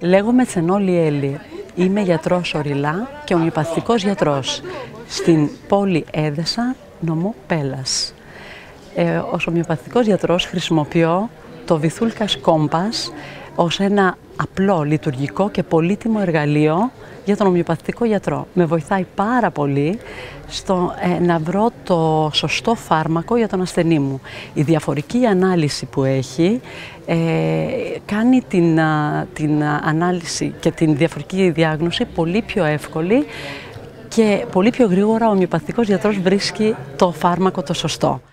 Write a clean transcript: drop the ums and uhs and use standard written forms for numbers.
Λέγομαι Τσενόλη Έλλη. Είμαι γιατρός Ορειλά και ομοιοπαθητικός γιατρός στην πόλη Έδεσα, νομό Πέλλας. Ως ομοιοπαθητικός γιατρός χρησιμοποιώ το Βυθούλκας Κόμπας ως ένα απλό, λειτουργικό και πολύτιμο εργαλείο για τον ομοιοπαθητικό γιατρό. Με βοηθάει πάρα πολύ στο να βρω το σωστό φάρμακο για τον ασθενή μου. Η διαφορική ανάλυση που έχει κάνει την ανάλυση και την διαφορική διάγνωση πολύ πιο εύκολη και πολύ πιο γρήγορα ο ομοιοπαθητικός γιατρός βρίσκει το φάρμακο το σωστό.